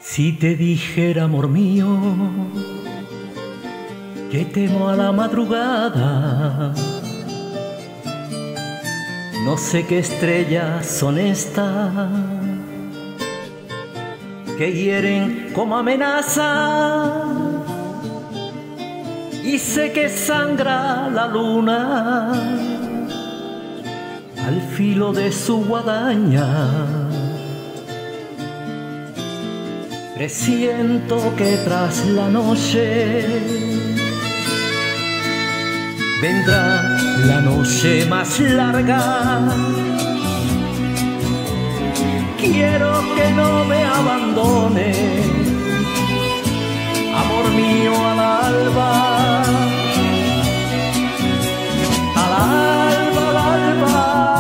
Si te dijera, amor mío, que temo a la madrugada, no sé qué estrellas son estas que hieren como amenaza, y sé que sangra la luna al filo de su guadaña. Presiento que tras la noche vendrá la noche más larga. Quiero que no me abandone, amor mío, al alba. Al alba, al alba.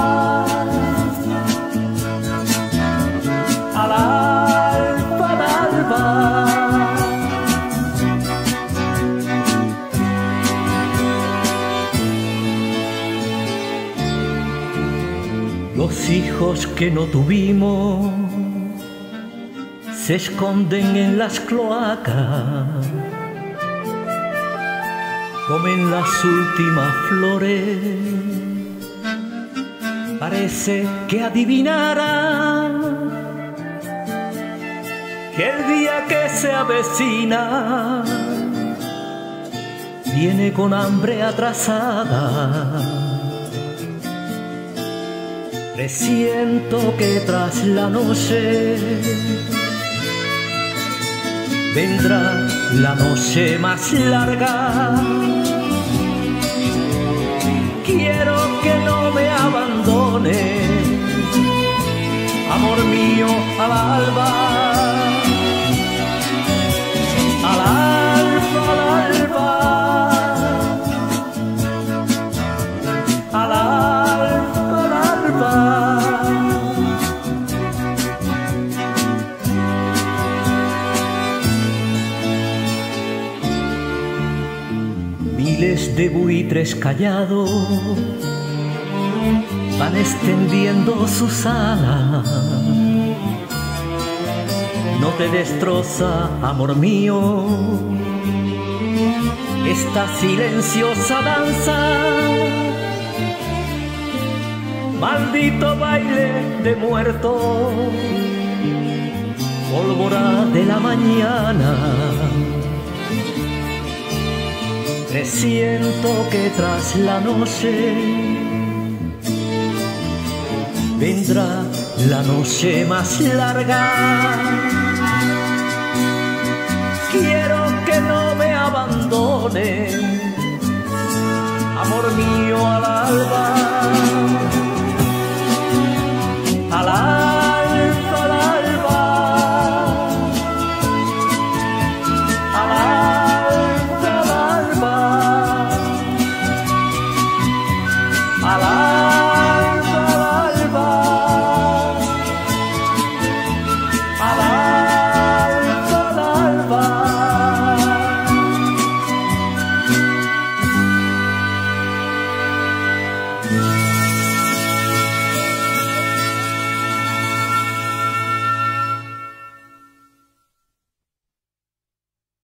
Al alba, al alba. Los hijos que no tuvimos se esconden en las cloacas, comen las últimas flores, parece que adivinarán que el día que se avecina viene con hambre atrasada. Presiento que tras la noche vendrá la noche más larga. Quiero que no me abandone, amor mío, al alba. Al alba, al alba. Al alba, al alba. Miles de buitres callados van extendiendo sus alas. No te destroza, amor mío, esta silenciosa danza. Maldito baile de muertos, pólvora de la mañana. Presiento que tras la noche vendrá la noche más larga. Quiero que no me abandone, amor mío, al alba.